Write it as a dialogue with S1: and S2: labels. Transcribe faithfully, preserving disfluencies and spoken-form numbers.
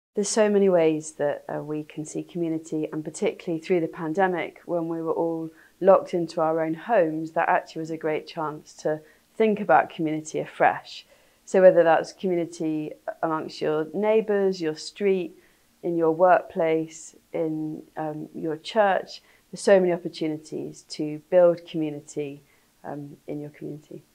S1: There's so many ways that uh, we can see community, and particularly through the pandemic when we were all locked into our own homes, that actually was a great chance to think about community afresh. So whether that's community amongst your neighbours, your street, in your workplace, in um, your church, there's so many opportunities to build community um, in your community.